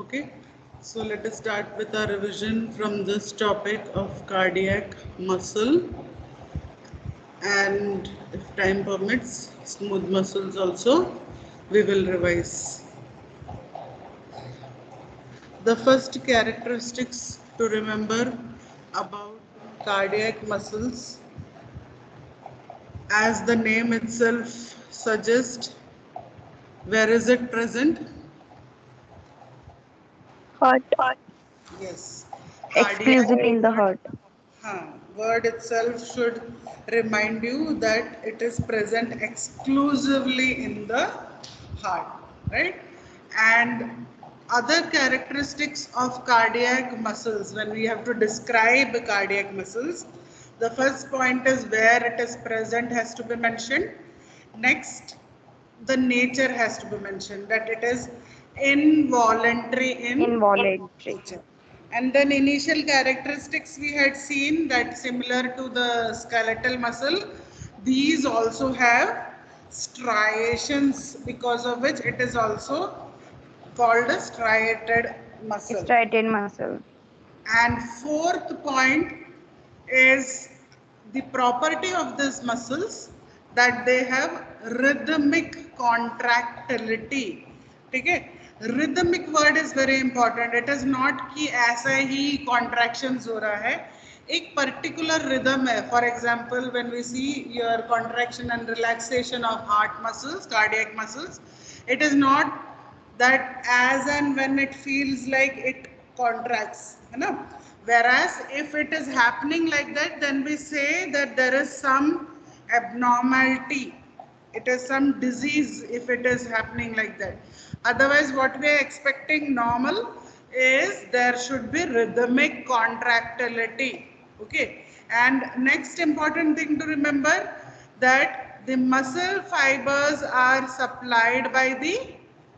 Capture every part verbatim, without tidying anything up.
Okay, so let us start with our revision from this topic of cardiac muscle, and if time permits, smooth muscles also we will revise. The first characteristics to remember about cardiac muscles, as the name itself suggests, where is it present? Heart, Yes, cardiac. exclusive in the heart. Huh. Word itself should remind you that it is present exclusively in the heart, right? And other characteristics of cardiac muscles, when we have to describe cardiac muscles, the first point is where it is present has to be mentioned. Next, the nature has to be mentioned, that it is involuntary in Involuntary. nature. And then initial characteristics we had seen that similar to the skeletal muscle, these also have striations, because of which it is also called a striated muscle. Striated muscle. And fourth point is the property of these muscles, that they have rhythmic contractility. Okay? Rhythmic word is very important. It is not कि ऐसा ही contractions हो रहा है. एक particular rhythm है. For example, when we see your contraction and relaxation of heart muscles, cardiac muscles, it is not that as and when it feels like it contracts, you know. Whereas if it is happening like that, then we say that there is some abnormality, it is some disease if it is happening like that. Otherwise, what we are expecting normal is there should be rhythmic contractility. Okay. And next important thing to remember, that the muscle fibers are supplied by the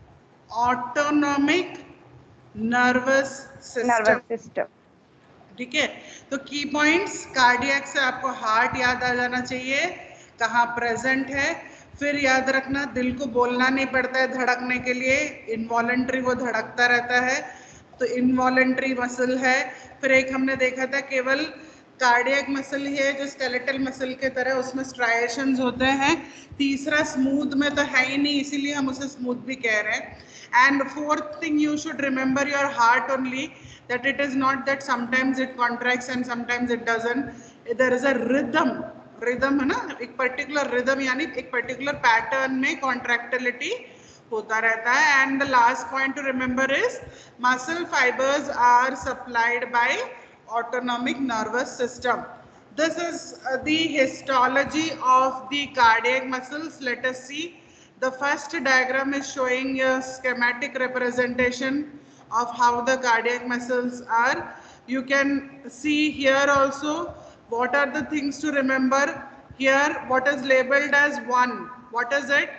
autonomic nervous system. Nervous system. ठीक है, तो की points cardiac से आपको heart याद आ जाना चाहिए, कहाँ प्रेजेंट है. फिर याद रखना, दिल को बोलना नहीं पड़ता है धड़कने के लिए, इनवॉलेंट्री वो धड़कता रहता है, तो इनवॉलेंट्री मसल है. फिर एक हमने देखा था केवल कार्डियक मसल ही है जो स्केलेटल मसल के तरह उसमें स्ट्राइएशंस होते हैं. तीसरा स्मूथ में तो है ही नहीं, इसीलिए हम उसे स्मूथ भी कह रहे हैं. And fourth thing, you should remember your heart only, that it is not that sometimes it contracts and sometimes it doesn't. There is a rhythm. rhythm है ना, एक particular rhythm यानी एक particular pattern में contractility होता रहता है. And the last point to remember is muscle fibers are supplied by autonomic nervous system. This is uh, the histology of the cardiac muscles. Let us see. The first diagram is showing a schematic representation of how the cardiac muscles are. You can see here also what are the things to remember. Here, what is labeled as one? What is it?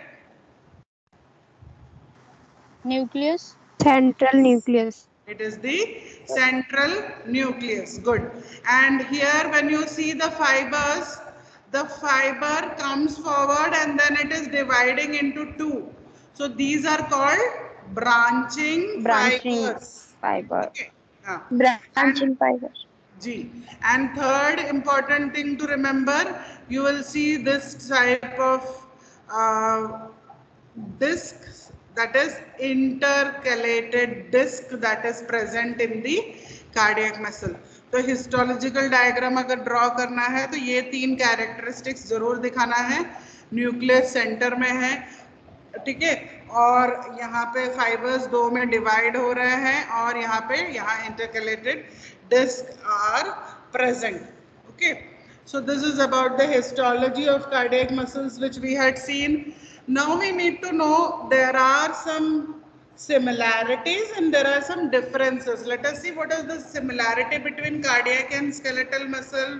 Nucleus. Central nucleus. It is the central nucleus. Good. And here when you see the fibers, the fiber comes forward and then it is dividing into two. So these are called branching, Branching fibers. fiber. Okay. Yeah. Branching fiber. G. And third important thing to remember, you will see this type of uh, disc, that is intercalated disc, that is present in the cardiac muscle. तो histological diagram अगर draw करना है तो ये तीन characteristics जरूर दिखाना है. न्यूक्लियस सेंटर में है, ठीक है, और यहाँ पे फाइबर्स दो में डिवाइड हो रहे हैं और यहाँ पे यहाँ intercalated disc are present. Okay, so this is about the histology of cardiac muscles which we had seen. Now we need to know there are some similarities and there are some differences. Let us see what is the similarity between cardiac and skeletal muscle.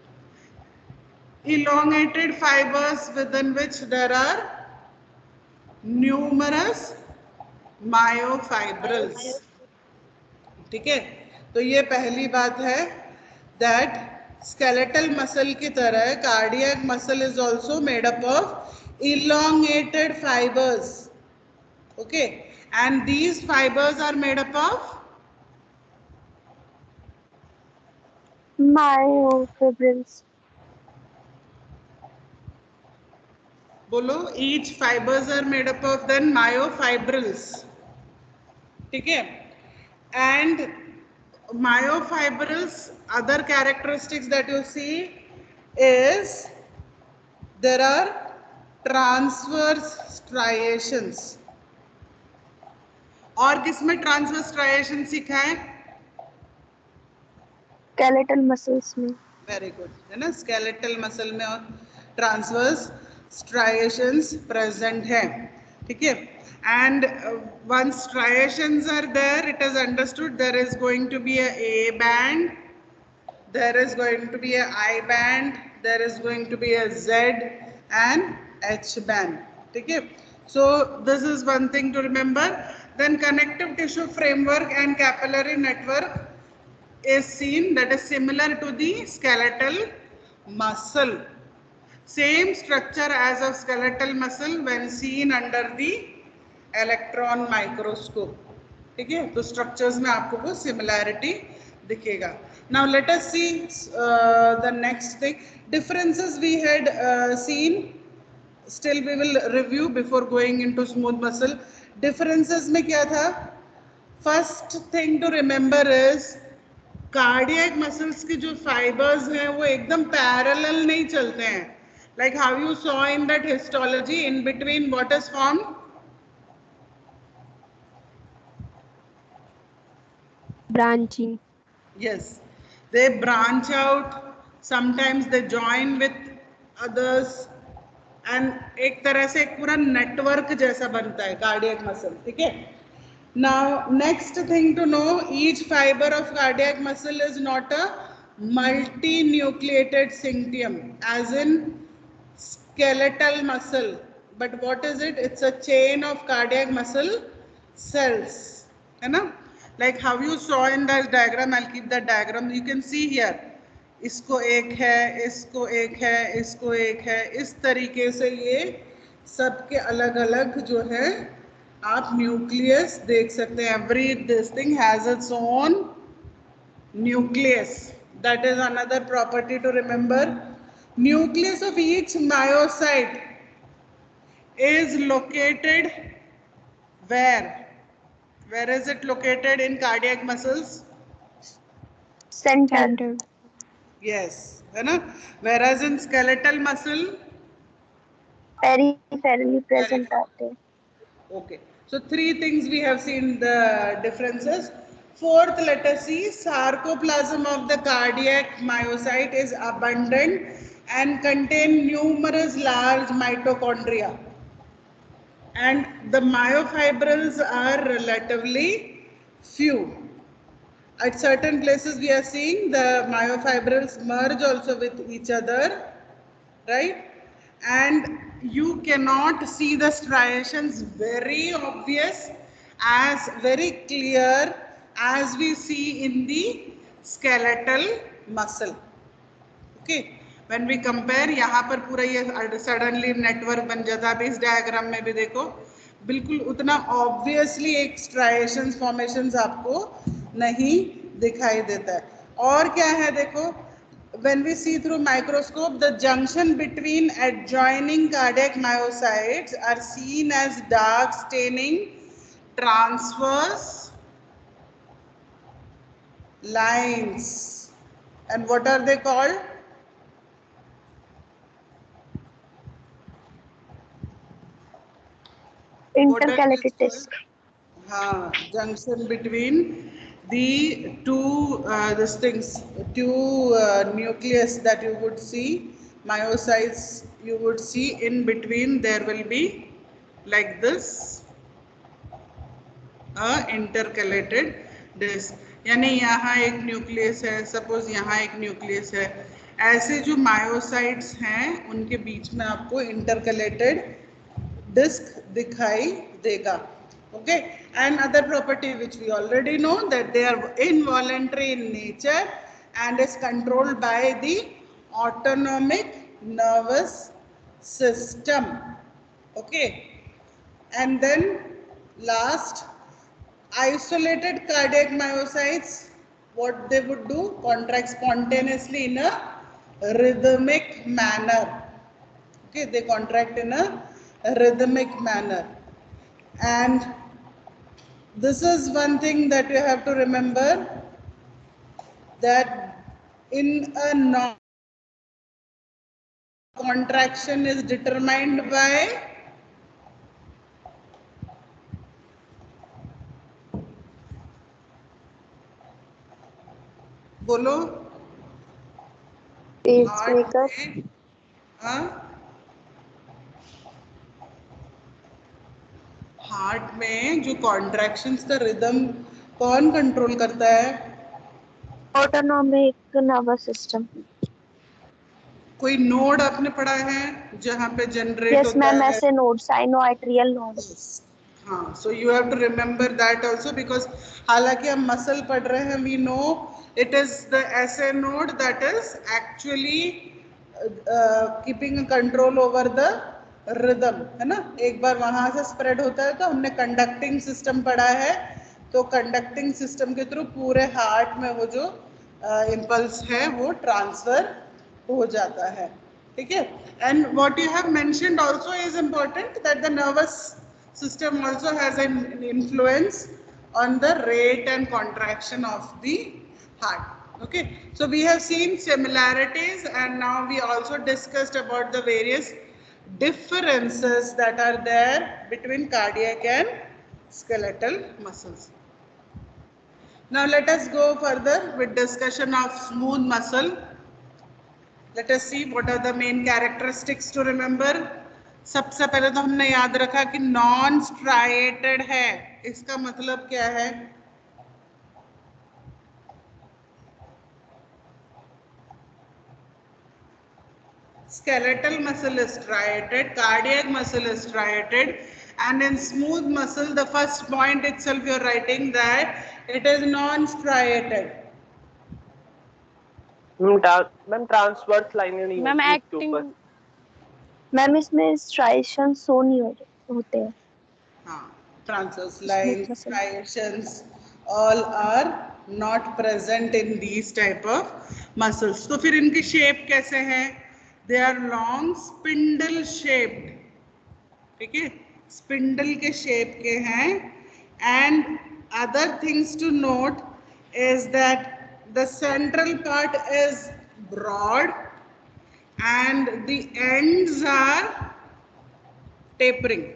Elongated fibers within which there are numerous myofibrils. ठीक है, तो ये पहली बात है that skeletal muscle की तरह cardiac muscle is also made up of elongated fibers. Okay, and these fibers are made up of Myofibrils. बोलो, each fibers are made up of then myofibrils. ठीक है? And myofibrils, other characteristics that you see is there are transverse striations. और किसमें transverse striations सीखा है? Skeletal muscles में. Very good, है ना? स्केलेटल मसल में और ट्रांसवर्स स्ट्राइएशंस प्रेजेंट है, ठीक है? And once striations are there, it is understood there is going to be a A band, there is going to be a I band, there is going to be a Z and H band, ठीक है? So this is one thing to remember. Then connective tissue framework and capillary network is seen, that is similar to the skeletal muscle. Same structure as of skeletal muscle when seen under the electron microscope. ठीक है? तो structures में आपको वो similarity दिखेगा. Now let us see uh, the next thing. Differences we had uh, seen. Still we will review before going into smooth muscle. Differences में क्या था? First thing to remember is cardiac muscles की जो fibres हैं वो एकदम parallel नहीं चलते हैं. Like how you saw in that histology, in between what is formed? Branching. Yes, they branch out, sometimes they join with others, and एक तरह से एक पूरा नेटवर्क जैसा बनता है कार्डियक मसल, ठीक है? Now, next thing to know, each fiber of cardiac muscle is not a multinucleated syncytium, as in skeletal muscle. But what is it? It's a chain of cardiac muscle cells. है ना? Like how you saw in the diagram, I'll keep that diagram. You can see here. इसको एक है, इसको एक है, इसको एक है. इस तरीके से ये सबके अलग-अलग जो है आप न्यूक्लियस देख सकते हैं. Every this thing has its own nucleus. That is another property to remember. Nucleus of each myocyte is located where? Where is it located in cardiac muscles? Center. Yes, है ना? whereas in skeletal muscle Peripherally present आते हैं. Okay, so three things we have seen the differences. Fourth, let us see, sarcoplasm of the cardiac myocyte is abundant and contain numerous large mitochondria, and the myofibrils are relatively few. At certain places we are seeing the myofibrils merge also with each other, right? And you cannot see the striations very obvious, as very clear as we see in the skeletal muscle. Okay, when we compare, यहाँ पर पूरा ये suddenly network बन जाता है. इस diagram में भी देखो, बिल्कुल उतना obviously एक striations formations आपको नहीं दिखाई देता है. और क्या है देखो, when we see through microscope, the junction between adjoining cardiac myocytes are seen as dark staining transverse lines. And what are they called? Intercalated disc. हाँ, junction between the two uh, these things, two uh, nucleus that you would see, myocytes you would see, in between there will be like this a intercalated disc. यानी यहाँ एक nucleus है, suppose यहाँ एक nucleus है, ऐसे जो myocytes हैं उनके बीच में आपको इंटरकलेटेड डिस्क दिखाई देगा. Okay, and other property which we already know, that they are involuntary in nature and is controlled by the autonomic nervous system. Okay, and then Last, isolated cardiac myocytes, what they would do? Contract spontaneously in a rhythmic manner. Okay, they contract in a rhythmic manner. And this is one thing that you have to remember, that in a non contraction is determined by बोलो pacemaker, heart में जो contractions का rhythm कौन control करता है? autonomic nervous system. कोई node आपने पढ़ा है जहाँ पे जनरेट Yes, होता ma'am. है? ऐसे nodes. I know arterial node. हाँ, so you have to remember that also, because हालांकि हम मसल पढ़ रहे हैं, we know it is the S A node that is actually uh, keeping a control over the rhythm, है ना? एक बार वहां से स्प्रेड होता है तो हमने कंडक्टिंग सिस्टम पढ़ा है, तो कंडक्टिंग सिस्टम के थ्रू पूरे हार्ट में वो जो इम्पल्स uh, है वो ट्रांसफर हो जाता है, ठीक है? And what you have mentioned also is important, that the nervous system also has an influence on the rate and contraction of the heart. Okay, so we have seen similarities, and now we also discussed about the various differences that are there between cardiac and skeletal muscles. Now let us go further with discussion of smooth muscle. Let us see what are the main characteristics to remember. सबसे पहले तो हमने याद रखा कि non striated है, इसका मतलब क्या है? Skeletal muscle is striated, cardiac muscle is striated, and in smooth muscle, the first point itself you are writing that it is non-striated. Ma'am transverse लाइनें नहीं मैम होती उसके एक्टिंग ऊपर। मैम इसमें striations शो नहीं हो- होते हैं. हाँ, transverse lines, striations, all are not present in these type of muscles. तो फिर इनकी shape कैसे है? They are long spindle shaped, ठीक है? Spindle के shape के हैं. And other things to note is that the central part is broad and the ends are tapering.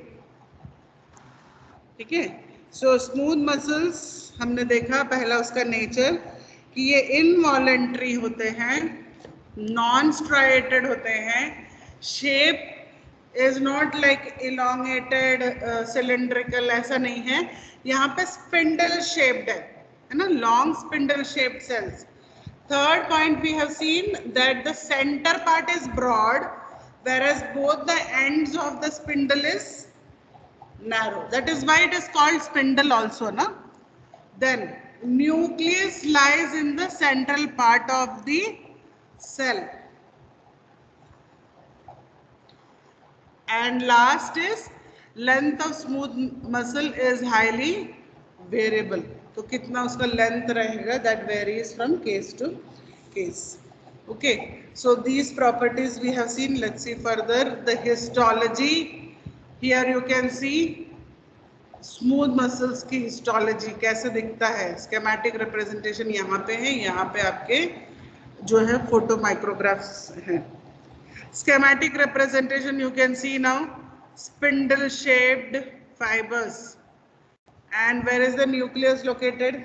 ठीक है? सो स्मूथ मसल्स हमने देखा पहला उसका नेचर कि ये इनवॉलेंट्री होते हैं, नॉन स्ट्राइएटेड होते हैं, shape is not like elongated cylindrical, ऐसा नहीं है, यहाँ पे स्पिंडल शेप्ड है, है ना? Long spindle shaped cells. Third point we have seen that the center part is broad, whereas both the ends of the spindle is narrow. That is why it is called spindle also, na? Then nucleus lies in the central part of the cell. And last is length of smooth muscle is highly variable. तो कितना उसका length रहेगा, that varies from case to case. Okay, so these properties we have seen. Let's see further the histology. Here you can see smooth muscles की histology कैसे दिखता है. Schematic representation यहाँ पे है, यहाँ पे आपके जो है फोटो माइक्रोग्राफ्स हैं. Schematic representation you can see now spindle shaped fibres. And where is the nucleus located?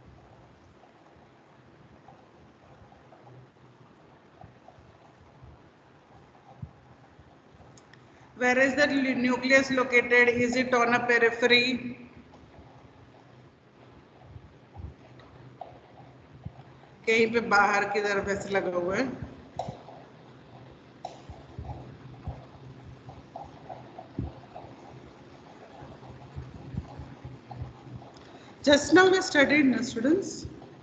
Where is the nucleus located? Is it on a periphery? कहीं पे बाहर की तरफ ऐसे लगा हुआ है. Just now we studied, students.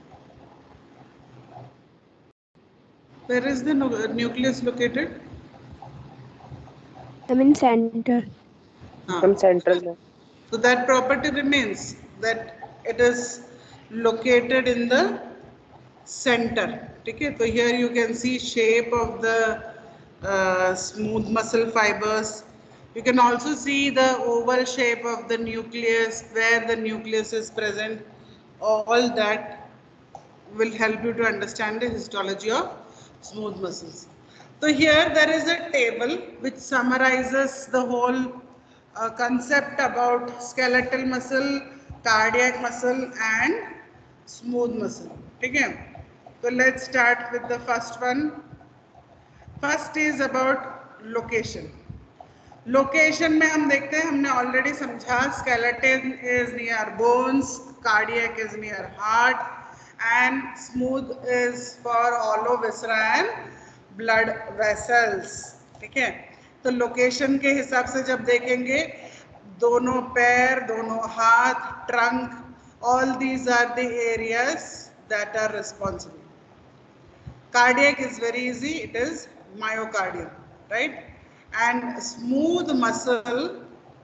Where is the nucleus located? I'm in center. हम सेंट्रल में. So that property remains, that it is located in the center. Okay, so here you can see shape of the uh, smooth muscle fibers. You can also see the oval shape of the nucleus, where the nucleus is present. All that will help you to understand the histology of smooth muscles. So here there is a table which summarizes the whole uh, concept about skeletal muscle, cardiac muscle and smooth muscle. Okay? So let's start with the first one. First is about location. Location में हम देखते हैं, हमने already समझा, skeleton is near bones, cardiac is near heart and smooth is for hollow viscera and blood vessels. ठीक है, तो location के हिसाब से जब देखेंगे, दोनों पैर, दोनों हाथ, trunk, all these are the areas that are responsible. Cardiac is very easy, it is myocardium, right? And smooth muscle,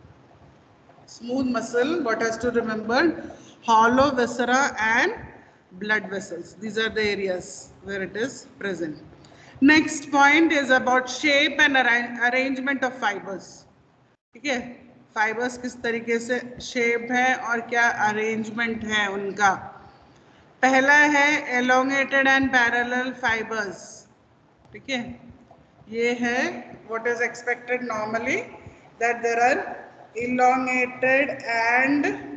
smooth muscle, what has to remember? Hollow viscera and blood vessels. These are the areas where it is present. Next point is about shape and arrangement of fibers. ठीक है, fibers किस तरीके से shape है और क्या arrangement है उनका. पहला है elongated and parallel fibers. ठीक है, ये है what is expected normally, that there are elongated and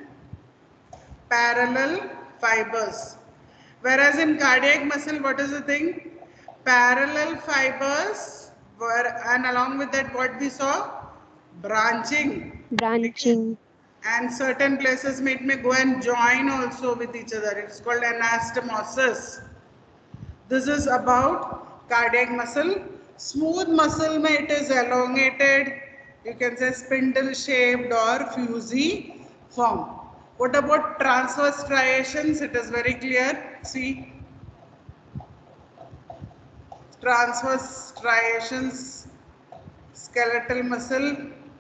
parallel fibers, whereas in cardiac muscle, what is the thing? Parallel fibers were, and along with that what we saw? Branching. Branching. And certain places it may go and join also with each other. It's called anastomosis. This is about cardiac muscle. Smooth muscle mein it is elongated, you can say spindle shaped or fusiform. What about transverse striations? It is very clear. See, transverse striations, skeletal muscle,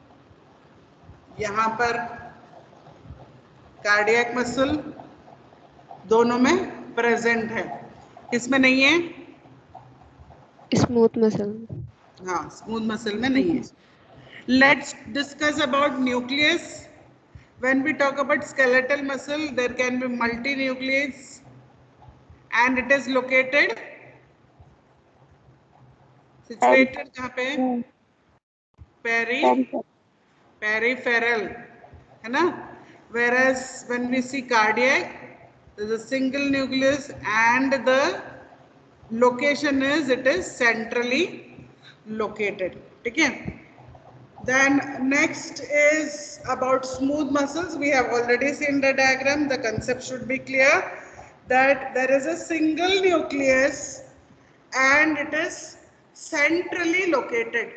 यहाँ पर cardiac muscle, दोनों में present है. किसमें नहीं है? Smooth muscle. हाँ, smooth muscle में नहीं है. Let's discuss about nucleus. When we talk about skeletal muscle, there can be multinucleus, and it is located situated कहाँ पे? Peri, peripheral, है ना? Whereas when we see cardiac, there is a single nucleus and the location is, it is centrally located. Okay. Then next is about smooth muscles. We have already seen the diagram. The concept should be clear, that there is a single nucleus and it is centrally located.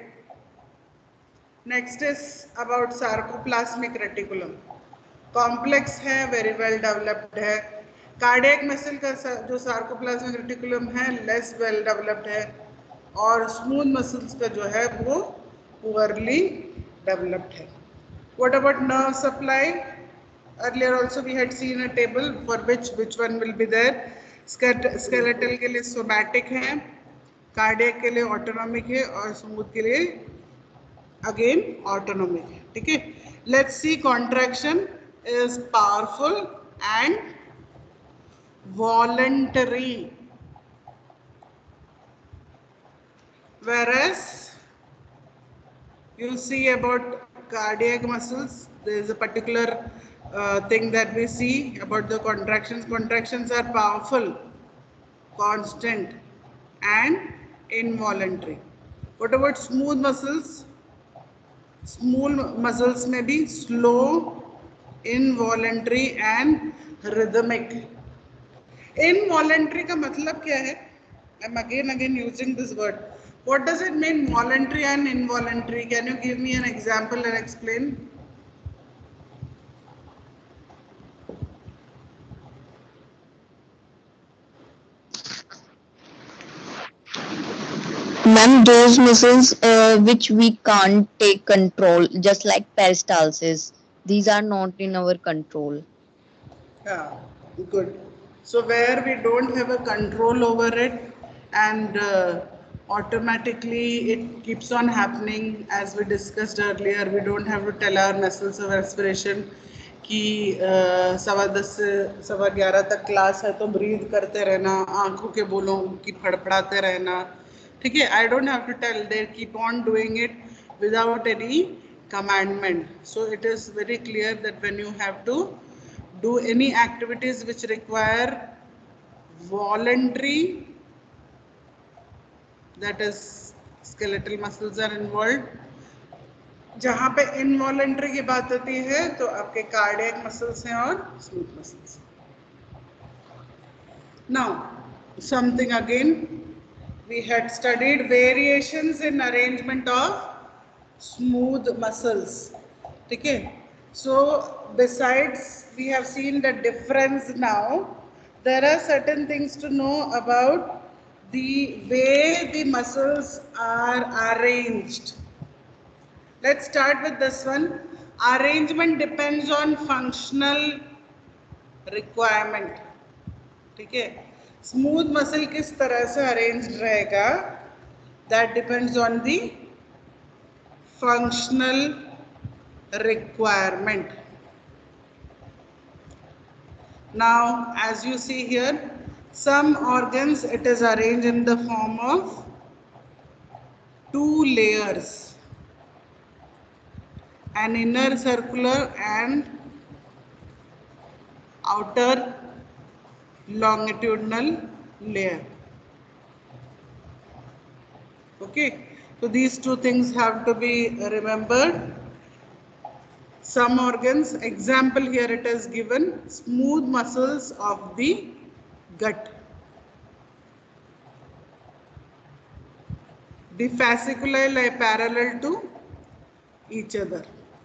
Next is about sarcoplasmic reticulum. Complex है, very well developed है. Cardiac muscle का जो sarcoplasmic reticulum है less well developed है और smooth muscles का जो है वो पुअरली डेवलप्ड है. What about nerve supply? Earlier also we had seen a table for which which one will be there. Skeletal के लिए सोमैटिक है, कार्डियक के लिए ऑटोनॉमिक है और स्मूथ के लिए अगेन ऑटोनॉमिक है. ठीक है, let's see. Contraction is powerful and voluntary, whereas you see about cardiac muscles, there is a particular uh, thing that we see about the contractions. Contractions are powerful, constant and involuntary. What about smooth muscles? Smooth muscles may be slow, involuntary and rhythmic. Involuntary का मतलब क्या है? I'm again again using this word. What does it mean, voluntary and involuntary? Can you give me an example and explain? Ma'am, those muscles uh, which we can't take control, just like peristalsis, These are not in our control. Yeah, good. So where we don't have a control over it, and uh, automatically it keeps on happening, as we discussed earlier, we don't have to tell our muscles of respiration कि uh, सवा दस से सवा ग्यारह तक class है तो breathe करते रहना, आंखों के बोलों की फड़फड़ाते रहना, ठीक है. I don't have to tell, they keep on doing it without any commandment. So it is very clear that when you have to do any activities which require voluntary, that is skeletal muscles are involved. जहाँ पे involuntary की बात होती है तो आपके cardiac muscles हैं और smooth muscles. Now something again, we had studied variations in arrangement of smooth muscles. Okay, so besides we have seen the difference, now there are certain things to know about the way the muscles are arranged. Let's start with this one. Arrangement depends on functional requirement. ठीक है, smooth muscle किस तरह से arranged रहेगा, that depends on the functional requirement. Now as you see here, some organs it is arranged in the form of two layers, an inner circular and outer longitudinal layer. Okay, so these two things have to be remembered. Some organs, example here it is given, smooth muscles of the gut. The fasciculi lie parallel to each other.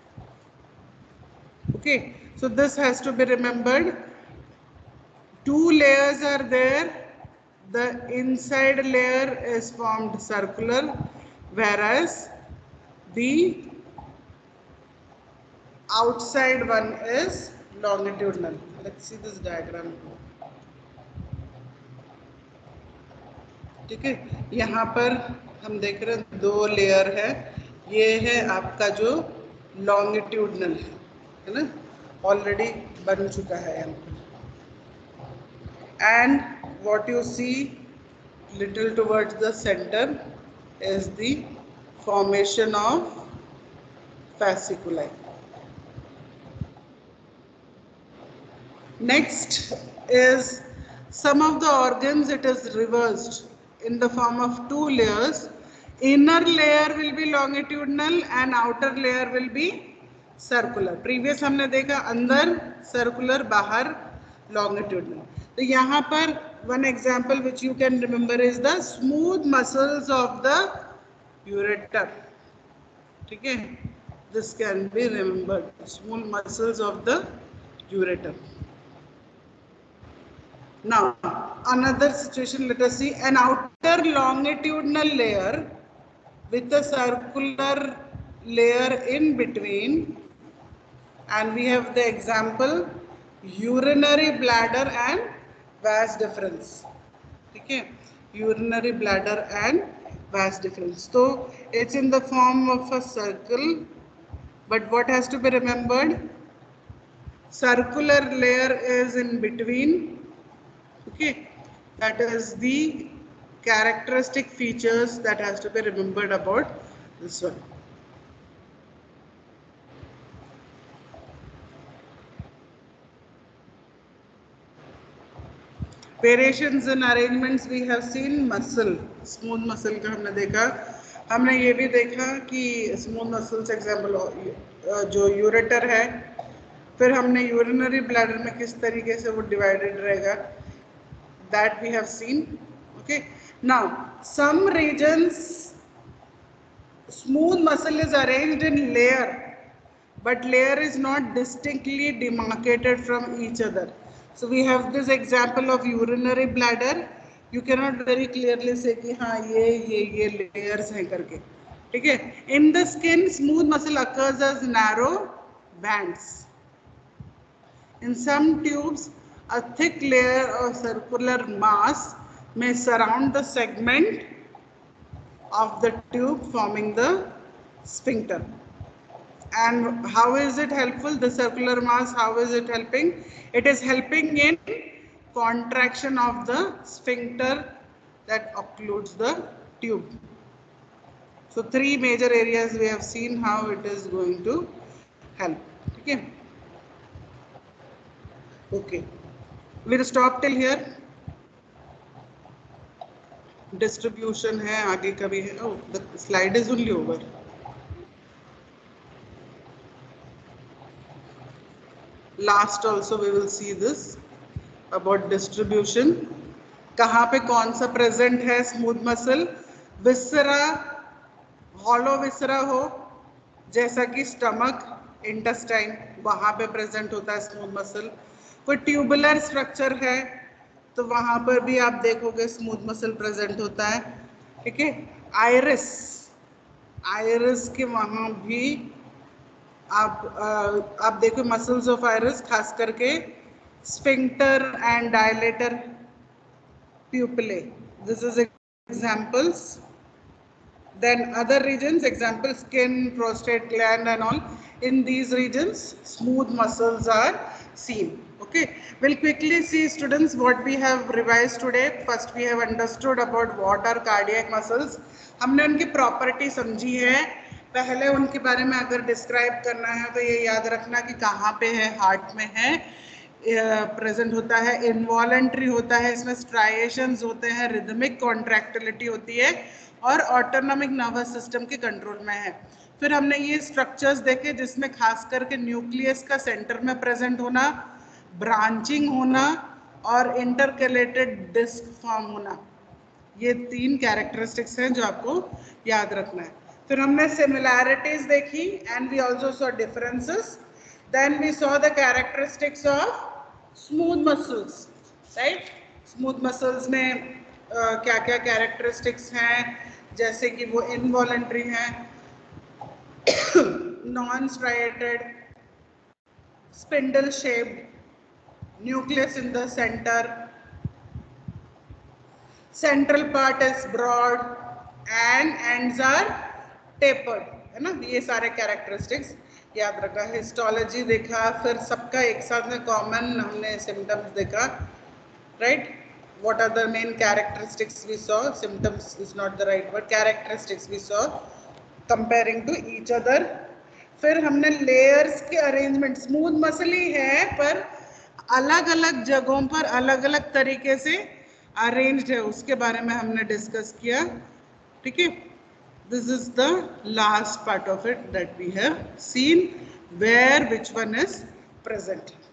Okay, so this has to be remembered. Two layers are there. The inside layer is formed circular, whereas the outside one is longitudinal. Let's see this diagram. ठीक है, यहाँ पर हम देख रहे हैं दो layer है. ये है आपका जो लॉन्गिट्यूडनल है ना, ऑलरेडी बन चुका है यहाँ पर. And what you see little towards the center is the formation of fasciculi. Next is some of the organs, it is reversed in the form of two layers. Inner layer will be longitudinal and outer layer will be circular. Previous हमने देखा अंदर circular, बाहर longitudinal. तो यहाँ पर one example which you can remember is the smooth muscles of the ureter. ठीक है, this can be remembered, smooth muscles of the ureter. Now another situation, let us see an outer longitudinal layer with a circular layer in between, and we have the example urinary bladder and vas deferens. Okay, urinary bladder and vas deferens. So it's in the form of a circle, but what has to be remembered, circular layer is in between. Okay, that is the characteristic features that has to be remembered about this one. Variations in arrangements we have seen. Muscle, smooth muscle का हमने देखा. हमने ये भी देखा कि smooth muscles example जो ureter है, फिर हमने urinary bladder में किस तरीके से वो divided रहेगा, that we have seen. Okay, now some regions smooth muscle is arranged in layer, but layer is not distinctly demarcated from each other. So we have this example of urinary bladder. You cannot very clearly say कि हाँ ये ये ये layers हैं करके. ठीक है. In the skin, smooth muscle occurs as narrow bands. In some tubes, a thick layer of circular mass may surround the segment of the tube forming the sphincter. And how is it helpful? The circular mass, how is it helping? It is helping in contraction of the sphincter that occludes the tube. So three major areas we have seen how it is going to help. Okay. Okay. We'll stop till here. Distribution है आगे का भी है. Oh, the slide is only over. Last also we will see this about distribution. कहाँ पे कौन सा present है smooth muscle? Viscera, hollow viscera हो, जैसा कि stomach, intestine, वहाँ पे present होता है smooth muscle. कोई tubular structure है, तो वहाँ पर भी आप देखोगे smooth muscle present होता है. ठीक है? Iris, iris के वहाँ भी आप आप देखो मसल्स ऑफ आइरिस खास करके sphincter and dilator pupillae. This is examples. Then other regions, example skin, prostate gland and all. In these regions smooth muscles are seen. Okay, we'll quickly see students what we have revised today. First we have understood about what are cardiac muscles. हमने उनकी property समझी है. पहले उनके बारे में अगर describe करना है तो ये याद रखना कि कहाँ पे है, हार्ट में है, प्रेजेंट होता है, इनवॉलेंट्री होता है, इसमें स्ट्राइएशंस होते हैं, रिदमिक कॉन्ट्रैक्टिलिटी होती है और ऑटोनॉमिक नर्वस सिस्टम के कंट्रोल में है. फिर हमने ये स्ट्रक्चर्स देखे जिसमें खास करके न्यूक्लियस का सेंटर में प्रेजेंट होना, ब्रांचिंग होना और इंटरकलेटेड डिस्क फॉर्म होना. ये तीन कैरेक्टरिस्टिक्स हैं जो आपको याद रखना है. फिर हमने सिमिलैरिटीज देखी and we also saw differences. Then we saw the characteristics of smooth muscles. Right, smooth muscles में uh, क्या क्या कैरेक्टरिस्टिक्स हैं, जैसे कि वो इनवॉलेंट्री हैं, non striated, spindle shaped, nucleus in the centre, central part is broad and ends are tapered, है ना. ये सारे characteristics याद रखा. हिस्टोलॉजी देखा, फिर सबका एक साथ में कॉमन हमने सिम्टम्स देखा. Right, what are the main characteristics we saw? Symptoms is not the right word, characteristics we saw comparing to each other. फिर हमने लेयर्स के अरेंजमेंट, स्मूथ मसल ही है पर अलग अलग जगहों पर अलग अलग तरीके से अरेंज्ड है, उसके बारे में हमने डिस्कस किया. ठीक है, this is the last part of it that we have seen, where which one is present.